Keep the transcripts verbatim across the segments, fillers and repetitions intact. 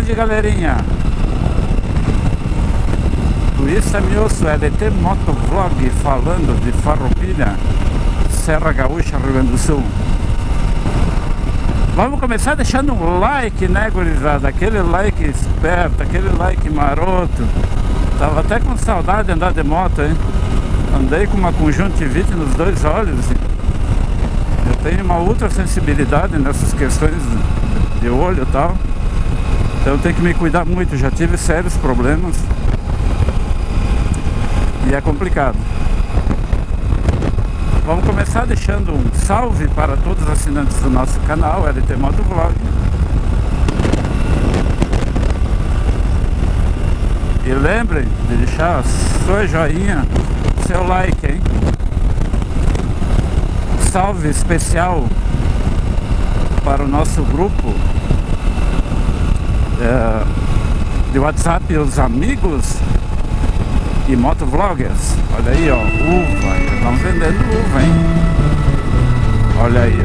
tarde, galerinha. Luiz Tamioso, L T Motovlog, falando de Farroupilha, Serra Gaúcha, Rio Grande do Sul. Vamos começar deixando um like, né, gurizada? Aquele like esperto, aquele like maroto. Tava até com saudade de andar de moto, hein? Andei com uma conjuntivite nos dois olhos. Eu tenho uma ultra sensibilidade nessas questões de olho e tal. Então eu tenho que me cuidar muito. Já tive sérios problemas. E é complicado. Vamos começar deixando um salve para todos os assinantes do nosso canal L T Motovlog. E lembrem de deixar sua joinha, seu like, hein? Salve especial para o nosso grupo é, de WhatsApp, os amigos e motovloggers. Olha aí, ó, uva, estão vendendo uva, hein? Olha aí,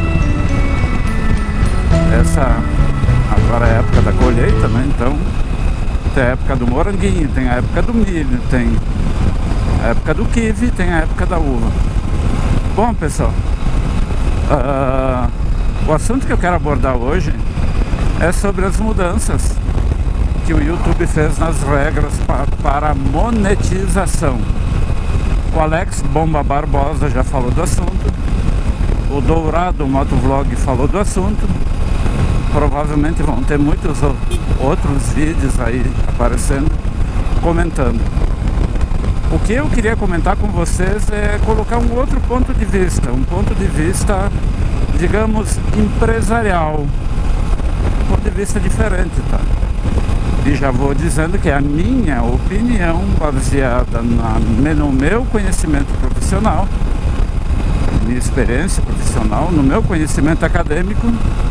ó. Essa agora é a época da colheita, né? Então tem a época do moranguinho, tem a época do milho, tem a época do kiwi, tem a época da uva. Bom, pessoal, uh, o assunto que eu quero abordar hoje é sobre as mudanças que o YouTube fez nas regras pa para monetização. O Alex Bomba Barbosa já falou do assunto, o Dourado Motovlog falou do assunto. Provavelmente vão ter muitos outros vídeos aí aparecendo, comentando. O que eu queria comentar com vocês é colocar um outro ponto de vista, um ponto de vista, digamos, empresarial, um ponto de vista diferente, tá? E já vou dizendo que é a minha opinião baseada na, no meu conhecimento profissional, minha experiência profissional, no meu conhecimento acadêmico,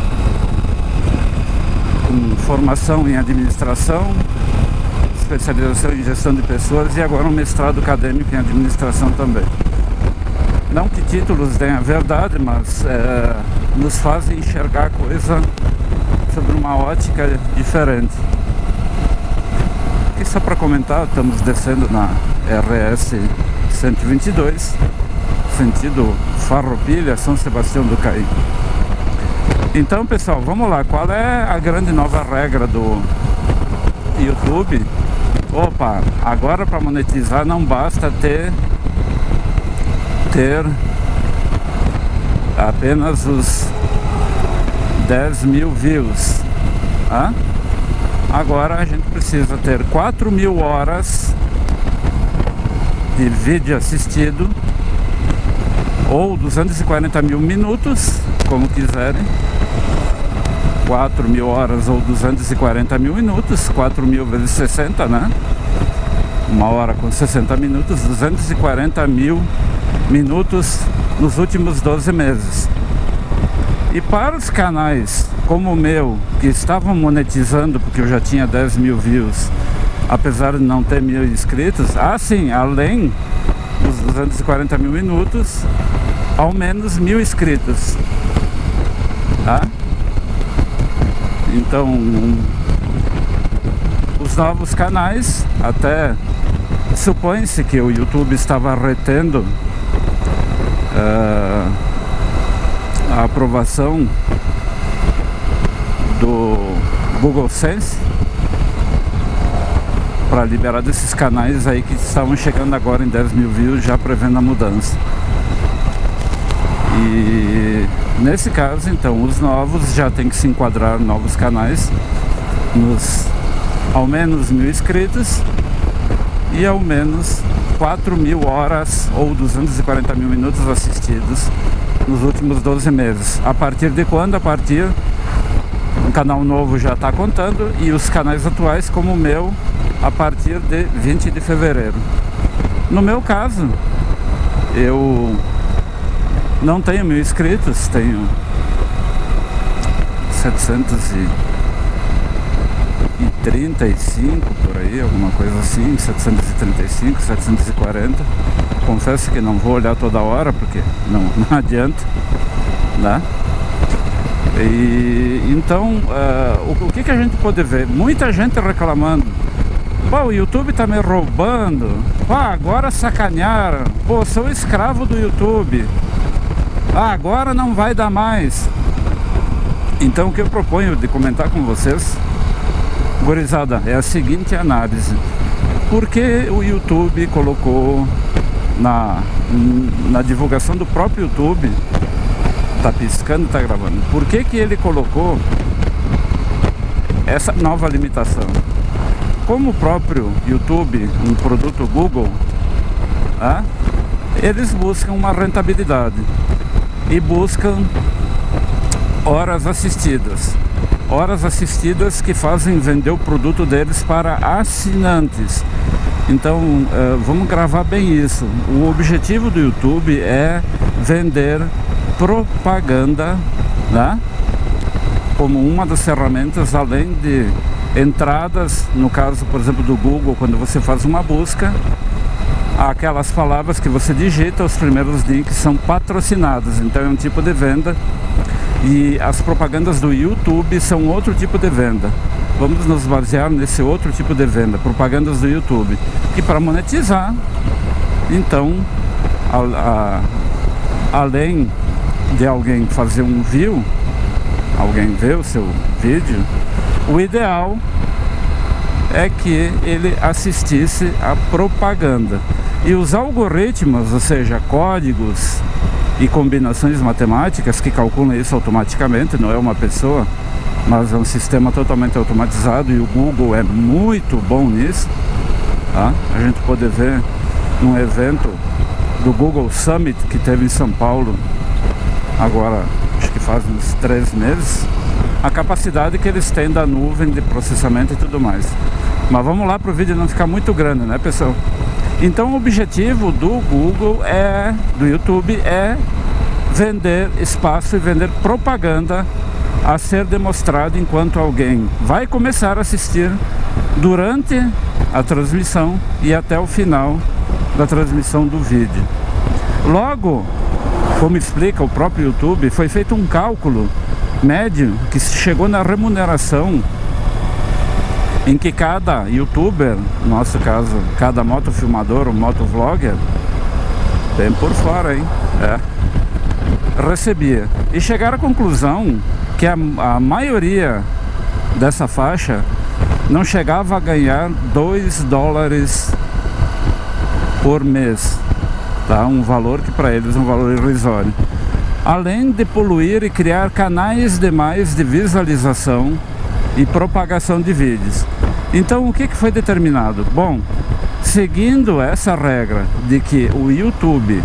com formação em administração, especialização em gestão de pessoas e agora um mestrado acadêmico em administração também. Não que títulos deem a verdade, mas é, nos fazem enxergar a coisa sobre uma ótica diferente. E só para comentar, estamos descendo na R S cento e vinte e dois, sentido Farroupilha, São Sebastião do Caí. Então, pessoal, vamos lá. Qual é a grande nova regra do YouTube? Opa, agora para monetizar não basta ter ter apenas os dez mil views. Hã? Agora a gente precisa ter quatro mil horas de vídeo assistido ou duzentos e quarenta mil minutos, como quiserem. Quatro mil horas ou duzentos e quarenta mil minutos, quatro mil vezes sessenta, né? Uma hora com sessenta minutos, duzentos e quarenta mil minutos nos últimos doze meses. E para os canais como o meu, que estavam monetizando porque eu já tinha dez mil views, apesar de não ter mil inscritos, assim, além dos duzentos e quarenta mil minutos, ao menos mil inscritos, tá? Então, um, os novos canais, até supõe-se que o YouTube estava retendo uh, a aprovação do Google Sense para liberar desses canais aí que estavam chegando agora em dez mil views, já prevendo a mudança. E nesse caso, então, os novos já tem que se enquadrar novos canais nos ao menos mil inscritos e ao menos quatro mil horas ou duzentos e quarenta mil minutos assistidos nos últimos doze meses. A partir de quando? A partir um canal novo já está contando, e os canais atuais, como o meu, a partir de vinte de fevereiro. No meu caso, eu não tenho mil inscritos, tenho setecentos e trinta e cinco por aí, alguma coisa assim, setecentos e trinta e cinco, setecentos e quarenta. Confesso que não vou olhar toda hora porque não, não adianta, né? E então, uh, o, o que, que a gente pode ver? Muita gente reclamando: pô, o YouTube tá me roubando, pô, agora sacanearam, pô, sou escravo do YouTube, ah, agora não vai dar mais. Então o que eu proponho de comentar com vocês, gurizada, é a seguinte análise: por que o YouTube colocou na, na divulgação do próprio YouTube, tá piscando, tá gravando, por que que ele colocou essa nova limitação? Como o próprio YouTube, um produto Google, ah, eles buscam uma rentabilidade e buscam horas assistidas. Horas assistidas que fazem vender o produto deles para assinantes. Então, uh, vamos gravar bem isso. O objetivo do YouTube é vender propaganda, né? Como uma das ferramentas, além de entradas, no caso, por exemplo, do Google, quando você faz uma busca, aquelas palavras que você digita, os primeiros links são patrocinados, então é um tipo de venda. E as propagandas do YouTube são outro tipo de venda. Vamos nos basear nesse outro tipo de venda, propagandas do YouTube, que para monetizar, então, a, a, além de alguém fazer um view, alguém ver o seu vídeo, o ideal é que ele assistisse a propaganda. E os algoritmos, ou seja, códigos e combinações matemáticas que calculam isso automaticamente, não é uma pessoa, mas é um sistema totalmente automatizado, e o Google é muito bom nisso, tá? A gente pode ver num evento do Google Summit que teve em São Paulo, agora acho que faz uns três meses, a capacidade que eles têm da nuvem de processamento e tudo mais. Mas vamos lá para o vídeo não ficar muito grande, né, pessoal? Então o objetivo do Google é, do YouTube, é vender espaço e vender propaganda a ser demonstrado enquanto alguém vai começar a assistir durante a transmissão e até o final da transmissão do vídeo. Logo, como explica o próprio YouTube, foi feito um cálculo médio que chegou na remuneração em que cada youtuber, no nosso caso, cada motofilmador ou motovlogger, bem por fora, hein? É, recebia. E chegaram à conclusão que a, a maioria dessa faixa não chegava a ganhar dois dólares por mês, tá? Um valor que para eles é um valor irrisório. Além de poluir e criar canais demais de visualização e propagação de vídeos. Então o que que foi determinado? Bom, seguindo essa regra de que o YouTube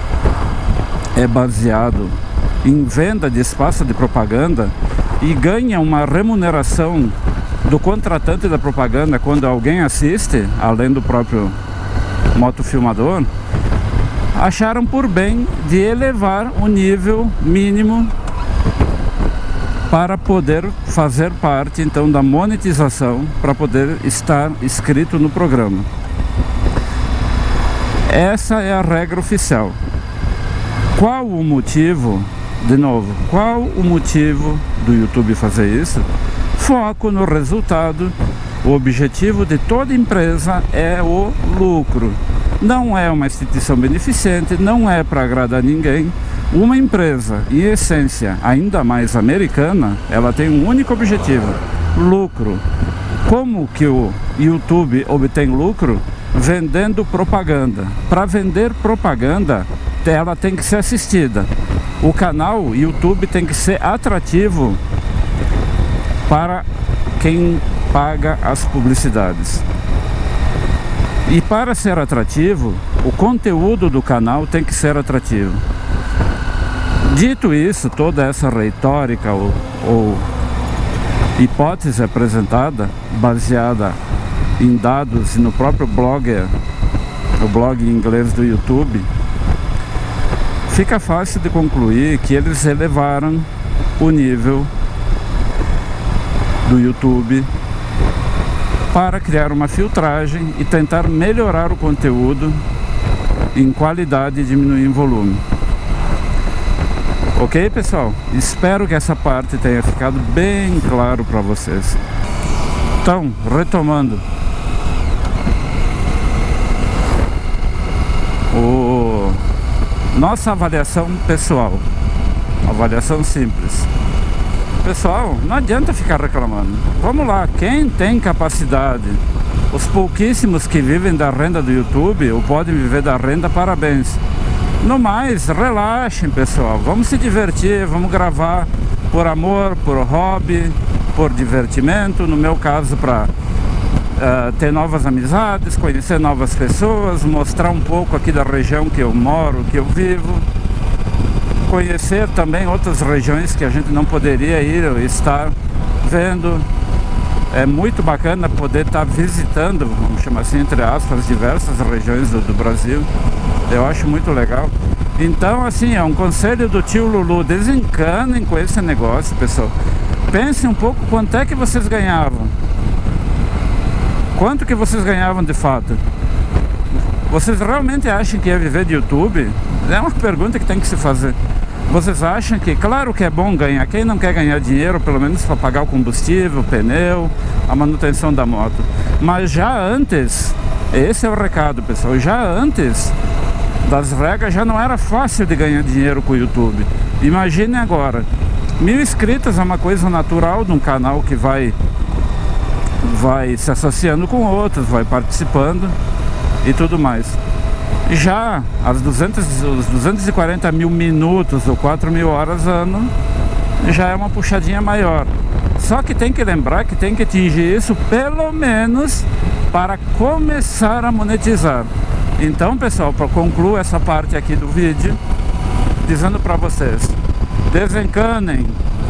é baseado em venda de espaço de propaganda e ganha uma remuneração do contratante da propaganda quando alguém assiste, além do próprio motofilmador, acharam por bem de elevar o nível mínimo para poder fazer parte então da monetização, para poder estar inscrito no programa. Essa é a regra oficial. Qual o motivo, de novo, qual o motivo do YouTube fazer isso? Foco no resultado. O objetivo de toda empresa é o lucro. Não é uma instituição beneficente, não é para agradar ninguém. Uma empresa, em essência, ainda mais americana, ela tem um único objetivo: lucro. Como que o YouTube obtém lucro? Vendendo propaganda. Para vender propaganda, ela tem que ser assistida. O canal YouTube tem que ser atrativo para quem paga as publicidades. E para ser atrativo, o conteúdo do canal tem que ser atrativo. Dito isso, toda essa retórica ou, ou hipótese apresentada, baseada em dados e no próprio blogger, o blog em inglês do YouTube, fica fácil de concluir que eles elevaram o nível do YouTube para criar uma filtragem e tentar melhorar o conteúdo em qualidade e diminuir em volume. Ok, pessoal? Espero que essa parte tenha ficado bem claro para vocês. Então, retomando. O... Nossa avaliação pessoal. Avaliação simples. Pessoal, não adianta ficar reclamando. Vamos lá, quem tem capacidade, os pouquíssimos que vivem da renda do YouTube ou podem viver da renda, parabéns. No mais, relaxem, pessoal. Vamos se divertir, vamos gravar por amor, por hobby, por divertimento. No meu caso, para uh, ter novas amizades, conhecer novas pessoas, mostrar um pouco aqui da região que eu moro, que eu vivo. Conhecer também outras regiões que a gente não poderia ir ou estar vendo. É muito bacana poder estar visitando, vamos chamar assim, entre aspas, diversas regiões do, do Brasil. Eu acho muito legal. Então, assim, é um conselho do tio Lulu. Desencanem com esse negócio, pessoal. Pensem um pouco quanto é que vocês ganhavam. Quanto que vocês ganhavam de fato? Vocês realmente acham que ia viver de YouTube? É uma pergunta que tem que se fazer. Vocês acham que, claro que é bom ganhar, quem não quer ganhar dinheiro, pelo menos para pagar o combustível, o pneu, a manutenção da moto. Mas já antes, esse é o recado, pessoal, já antes das regras já não era fácil de ganhar dinheiro com o YouTube. Imagine agora, mil inscritos é uma coisa natural de um canal que vai, vai se associando com outros, vai participando e tudo mais. Já as duzentos, os duzentos e quarenta mil minutos ou quatro mil horas ano já é uma puxadinha maior. Só que tem que lembrar que tem que atingir isso pelo menos para começar a monetizar. Então, pessoal, para concluir essa parte aqui do vídeo, dizendo para vocês, desencanem,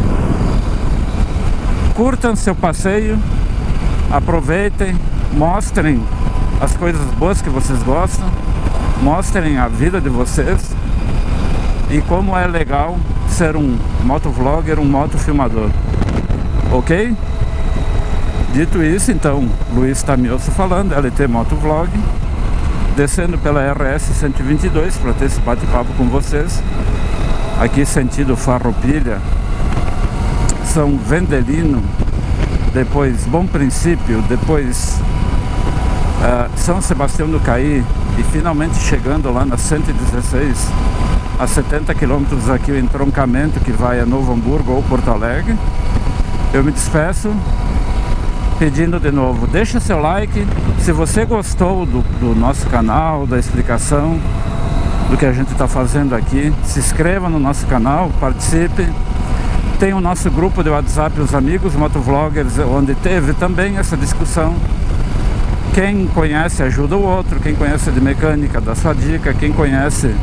curtam seu passeio, aproveitem, mostrem as coisas boas que vocês gostam, mostrem a vida de vocês e como é legal ser um motovlogger, um motofilmador, ok? Dito isso, então, Luiz Tamioso falando, L T Motovlog, descendo pela R S cento e vinte e dois para ter esse bate-papo com vocês, aqui sentido Farroupilha, São Vendelino, depois Bom Princípio, depois uh, São Sebastião do Caí e finalmente chegando lá na cento e dezesseis, a setenta quilômetros aqui o entroncamento que vai a Novo Hamburgo ou Porto Alegre. Eu me despeço pedindo de novo, deixa seu like se você gostou do, do nosso canal, da explicação do que a gente está fazendo aqui. Se inscreva no nosso canal, participe. Tem o nosso grupo de WhatsApp, os amigos motovloggers, onde teve também essa discussão. Quem conhece ajuda o outro, quem conhece de mecânica dá sua dica, quem conhece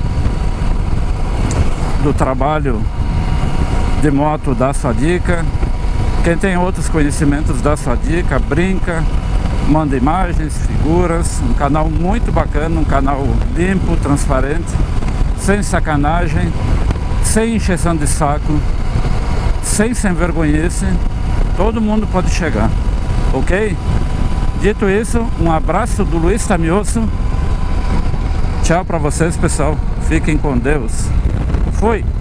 do trabalho de moto dá sua dica, quem tem outros conhecimentos dá sua dica, brinca, manda imagens, figuras. Um canal muito bacana, um canal limpo, transparente, sem sacanagem, sem encheção de saco, sem sem vergonhice. Todo mundo pode chegar, ok? Dito isso, um abraço do Luiz Tamioso. Tchau pra vocês, pessoal. Fiquem com Deus. Fui!